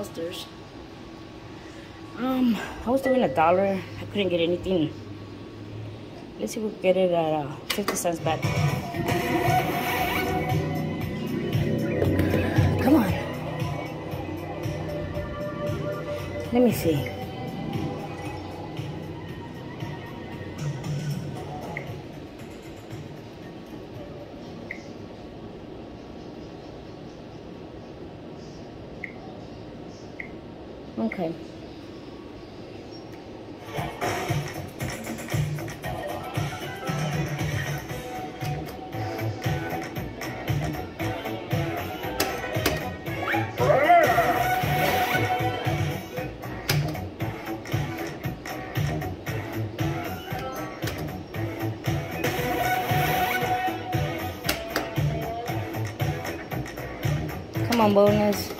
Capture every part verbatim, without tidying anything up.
Foster's. Um, I was doing a dollar. I couldn't get anything. Let's see if we can get it at uh, fifty cents back. Come on. Let me see. Okay. Come on, bonus.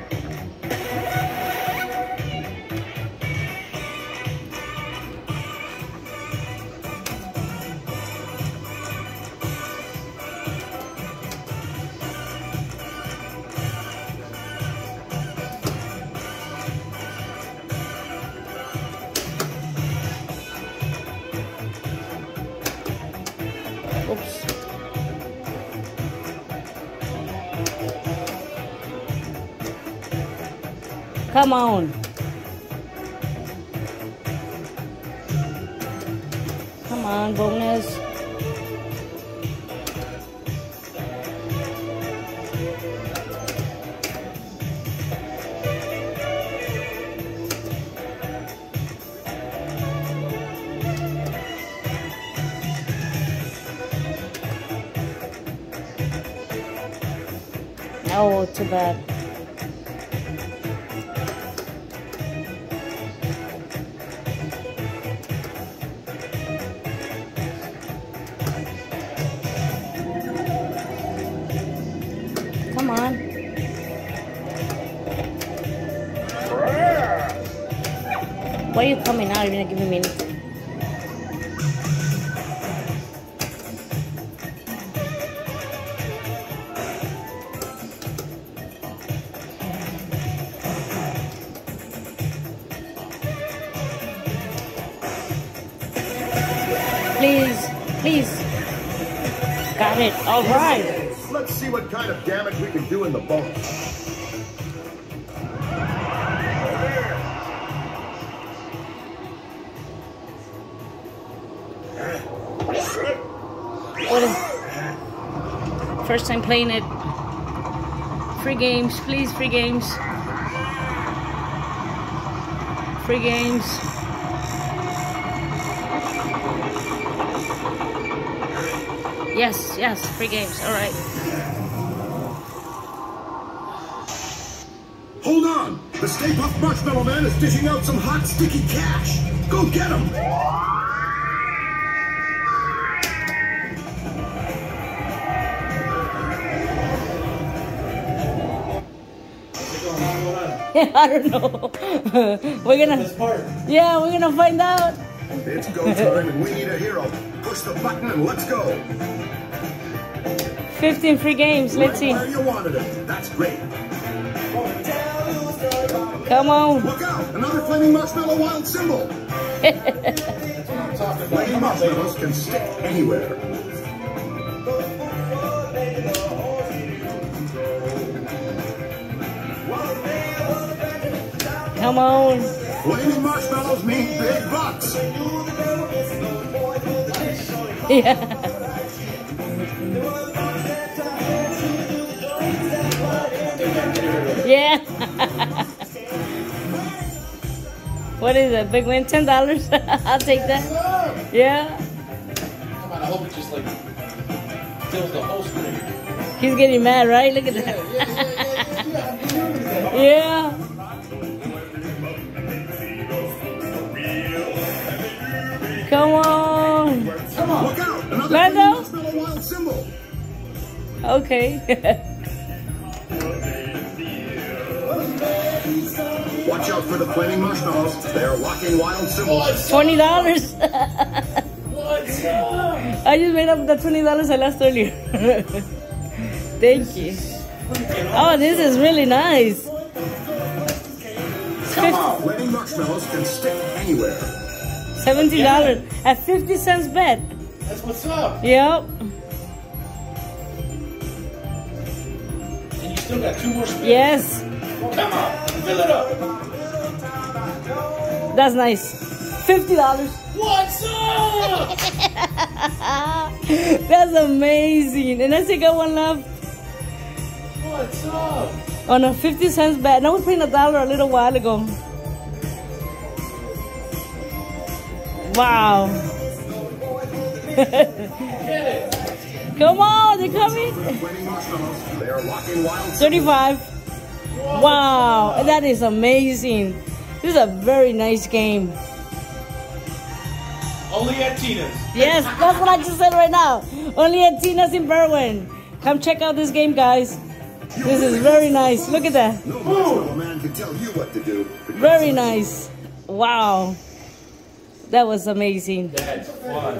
Oops. Come on. Come on, bonus. Oh, too bad. Come on. Why are you coming out? You're not giving me anything. Please, please. Got it. All right. Let's see what kind of damage we can do in the bonus. What is... First time playing it. Free games, please, free games. Free games. Yes, yes, free games, all right. Hold on! The Stay Puft Marshmallow Man is dishing out some hot, sticky cash! Go get him! I don't know. We're gonna... Yeah, we're gonna find out. It's go time and we need a hero. Push the button and let's go. fifteen free games, let's see. Right where you wanted it. That's great. Come on. Look out! Another Flaming Marshmallow Wild Symbol! Flaming marshmallows can stick anywhere. Come on. Flaming marshmallows mean big bucks. Yeah. Yeah. What is it? Big win? Ten dollars? I'll take that. Yeah. Come on, I hope it just like fills the whole screen. He's getting mad, right? Look at that. Yeah. Come on. Come on. Look out. Another Lando? marshmallow wild symbol. Okay. Watch out for the flaming marshmallows. They are walking wild symbols. Twenty dollars. I just made up the twenty dollars I lost earlier. Thank you. Oh, this is really nice. Come on! Letting marshmallows can stick anywhere. seventeen dollars at fifty cents bet. That's what's up. Yep. And you still got two more spins. Yes. Come on, fill it up. That's nice. fifty dollars. What's up? That's amazing. And I still got one left. What's up? On a fifty cents bet. And I was paying a dollar a little while ago. Wow. Get it. Come on, they're coming. Winning marshmallows. They are locking wild. thirty-five. Wow, that is amazing. This is a very nice game. Only at Tina's. Yes, that's what I just said right now. Only at Tina's in Berwyn. Come check out this game, guys. This is very nice. Look at that. No marshmallow man can tell you what to do. Very nice. Wow. That was amazing. That's fun.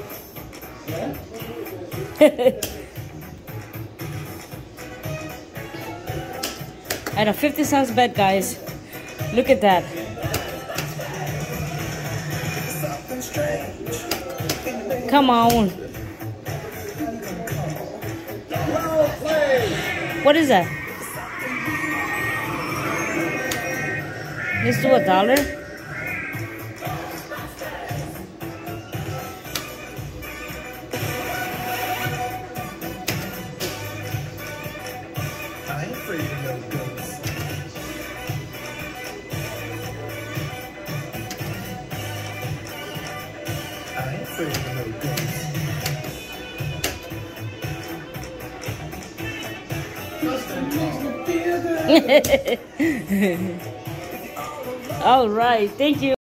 At a fifty cents bet, guys. Look at that. Come on. What is that? Let's do a dollar. I ain't afraid of no ghosts. I ain't afraid of no ghosts. All right. Thank you.